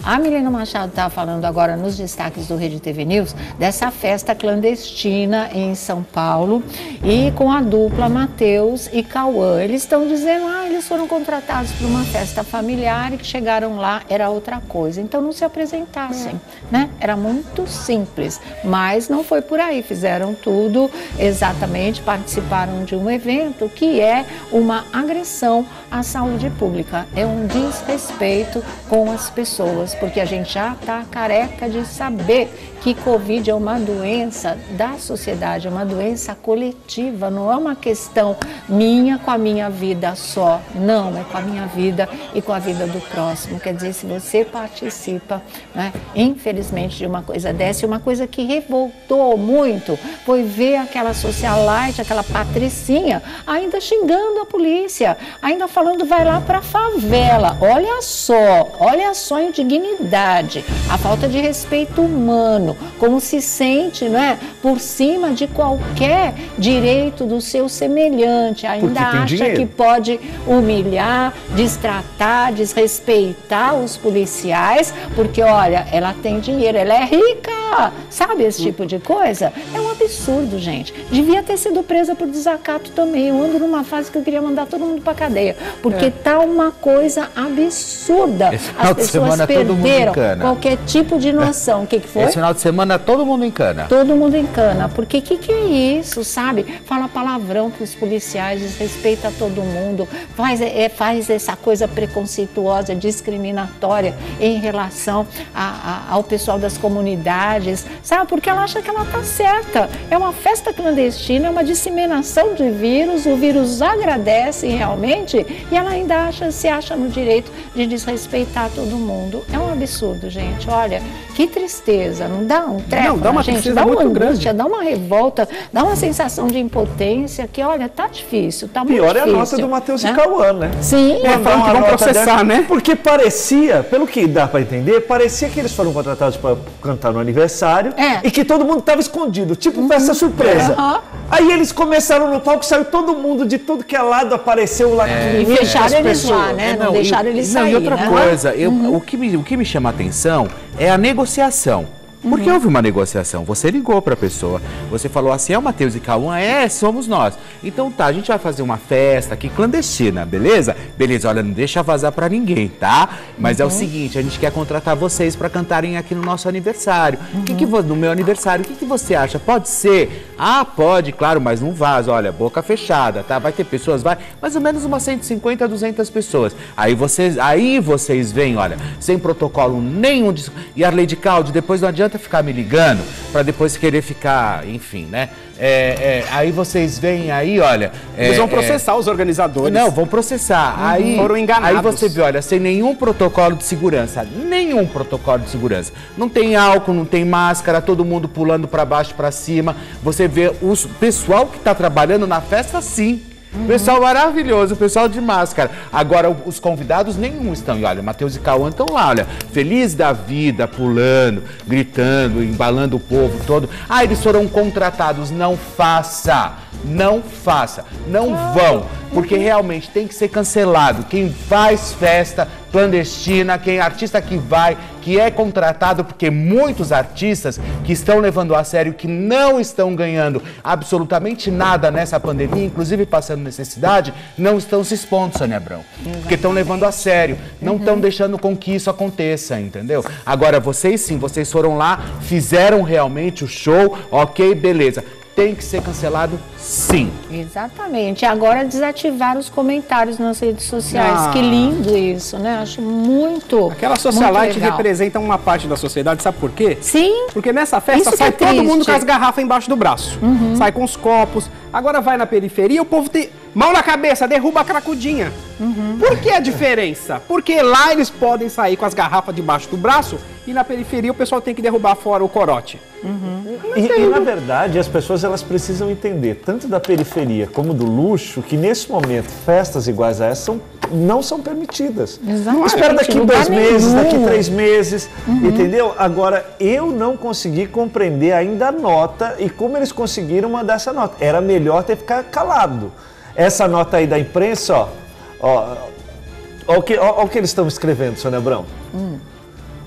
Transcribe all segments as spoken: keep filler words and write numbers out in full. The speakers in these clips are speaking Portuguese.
A Milena Machado estava falando agora nos destaques do Rede T V News dessa festa clandestina em São Paulo e com a dupla Matheus e Cauã. Eles estão dizendo, ah, eles foram contratados para uma festa familiar e que chegaram lá, era outra coisa. Então não se apresentassem, né? Era muito simples, mas não foi por aí. Fizeram tudo exatamente, participaram de um evento que é uma agressão à saúde pública. É um desrespeito com as pessoas, porque a gente já está careca de saber que Covid é uma doença da sociedade, é uma doença coletiva, não é uma questão minha com a minha vida só, não, é com a minha vida e com a vida do próximo. Quer dizer, se você participa, né, infelizmente, de uma coisa dessa, uma coisa que revoltou muito foi ver aquela socialite, aquela patricinha, ainda xingando a polícia, ainda falando vai lá para a favela. Olha só, olha só a indignidade, a falta de respeito humano, como se sente, né, por cima de qualquer direito do seu semelhante, ainda acha dinheiro. Que pode humilhar, destratar, desrespeitar os policiais, porque olha, ela tem dinheiro, ela é rica, sabe esse tipo de coisa? É um absurdo, gente. Devia ter sido presa por desacato também. Eu ando numa fase que eu queria mandar todo mundo pra cadeia, porque é. tá uma coisa absurda. As pessoas perderam qualquer tipo de noção. O que, que foi? Esse final de semana todo mundo encana. Todo mundo encana. Porque o que, que é isso, sabe? Fala palavrão para os policiais, desrespeita todo mundo, faz, é, faz essa coisa preconceituosa, discriminatória em relação a, a, ao pessoal das comunidades, sabe? Porque ela acha que ela está certa. É uma festa clandestina, é uma disseminação de vírus, o vírus agradece realmente e ela ainda acha, se acha no direito de desrespeitar todo mundo. É um absurdo, gente. Olha, que tristeza, não dá um treco, não, dá uma gente, tristeza dá uma muito angústia, grande. dá uma revolta, dá uma sensação de impotência que, olha, tá difícil, tá muito Pior difícil. é a nota do Matheus, né? E Cauã, né? Sim. É, falam que vão processar, dessa, né? Porque parecia, pelo que dá para entender, parecia que eles foram contratados para cantar no aniversário é. e que todo mundo estava escondido, tipo uhum. festa surpresa. Uhum. Aí eles começaram no palco, saiu todo mundo, de tudo que é lado, apareceu lá. É. E fecharam eles lá, né? Não, não deixaram e, eles não, sair, e outra né? coisa, eu, uhum. o, que me, o que me chama a atenção é a negociação. Porque uhum. houve uma negociação, você ligou para a pessoa, você falou assim, é o Matheus e Cauã? É, somos nós. Então tá, a gente vai fazer uma festa aqui clandestina, beleza? Beleza, olha, não deixa vazar para ninguém, tá? Mas uhum. é o seguinte, a gente quer contratar vocês para cantarem aqui no nosso aniversário. Uhum. Que que, no meu aniversário, o que, que você acha? Pode ser? Ah, pode, claro, mas não vaza, olha, boca fechada, tá? Vai ter pessoas, vai, mais ou menos umas cento e cinquenta, duzentas pessoas. Aí vocês, aí vocês vêm, olha, sem protocolo nenhum, de, e a Lady Caldi, depois não adianta ficar me ligando para depois querer ficar, enfim, né? É, é, aí vocês veem aí, olha... É, Eles vão processar é, os organizadores. Não, vão processar. Uhum. Aí, foram enganados. Aí você vê, olha, sem nenhum protocolo de segurança, nenhum protocolo de segurança. Não tem álcool, não tem máscara, todo mundo pulando para baixo, para cima. Você vê o pessoal que está trabalhando na festa, sim. Uhum. Pessoal maravilhoso, pessoal de máscara. Agora, os convidados nenhum estão. E olha, Matheus e Cauã estão lá, olha, feliz da vida, pulando, gritando, embalando o povo todo. Ah, eles foram contratados. Não faça, não faça, não vão. Porque realmente tem que ser cancelado. Quem faz festa clandestina, quem artista que vai, que é contratado, porque muitos artistas que estão levando a sério, que não estão ganhando absolutamente nada nessa pandemia, inclusive passando necessidade, não estão se expondo, Sônia Abrão. Porque estão levando a sério, não estão uhum. deixando com que isso aconteça, entendeu? Agora, vocês sim, vocês foram lá, fizeram realmente o show, ok, beleza. Tem que ser cancelado, sim. Exatamente. Agora desativar os comentários nas redes sociais. Ah. Que lindo isso, né? Acho muito. Aquela socialite representa uma parte da sociedade, sabe por quê? Sim. Porque nessa festa isso sai é todo triste. mundo com as garrafas embaixo do braço. Uhum. Sai com os copos. Agora vai na periferia, o povo tem mão na cabeça, derruba a cracudinha. Uhum. Por que a diferença? Porque lá eles podem sair com as garrafas debaixo do braço e na periferia o pessoal tem que derrubar fora o corote. Uhum. E, e, na verdade, as pessoas elas precisam entender, tanto da periferia como do luxo, que nesse momento festas iguais a essa são, não são permitidas. Exatamente. Espera daqui dois meses, daqui três meses, uhum. entendeu? Agora, eu não consegui compreender ainda a nota e como eles conseguiram mandar essa nota. Era melhor ter ficado calado. Essa nota aí da imprensa, ó, ó, ó, ó, o, que, ó, ó o que eles estão escrevendo, Sônia Abrão. Hum.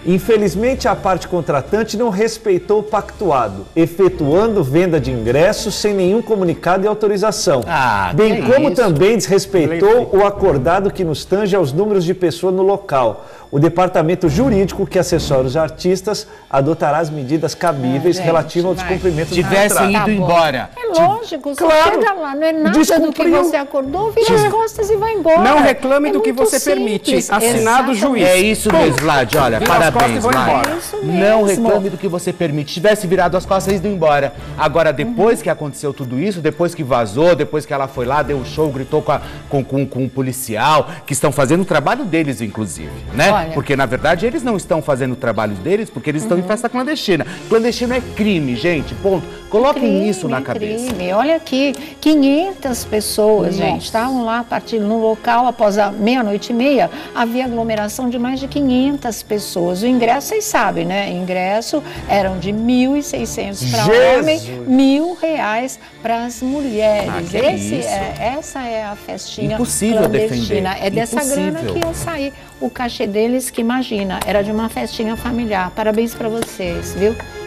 Infelizmente, a parte contratante não respeitou o pactuado, efetuando venda de ingressos sem nenhum comunicado e autorização. Ah, bem que como isso? também desrespeitou o acordado que nos tange aos números de pessoas no local. O departamento jurídico que assessora os artistas adotará as medidas cabíveis Ah, gente, relativas ao vai. descumprimento do Tivessem contrato. ido bom. embora. É lógico, você Claro. chega lá, não é nada do que Descumpriu. você acordou, vira as costas e vai embora. Não reclame É do que muito você permite. simples. Assinado o juiz. É isso mesmo, Vlad. Olha, Vira as costas e parabéns, vão Vlad. embora. É isso Não mesmo. reclame do que você permite. Tivesse virado as costas e ido embora. Agora, depois Uhum. que aconteceu tudo isso, depois que vazou, depois que ela foi lá, deu um show, gritou com, a, com, com, com um policial, que estão fazendo o trabalho deles, inclusive, né? Olha. Porque, na verdade, eles não estão fazendo o trabalho deles porque eles estão em festa clandestina. Clandestino é crime, gente, ponto. Coloquem Crime, isso na cabeça. crime. Olha aqui, quinhentas pessoas, gente, estavam lá partindo no local após a meia-noite e meia, havia aglomeração de mais de quinhentas pessoas. O ingresso, vocês sabem, né? Ingresso eram de mil e seiscentos para Jesus! homem, mil reais para as mulheres. Ah, que Esse isso? é, essa é a festinha Impossível clandestina. defender. É dessa Impossível. grana que ia sair o cachê deles, que imagina, era de uma festinha familiar. Parabéns para vocês, viu?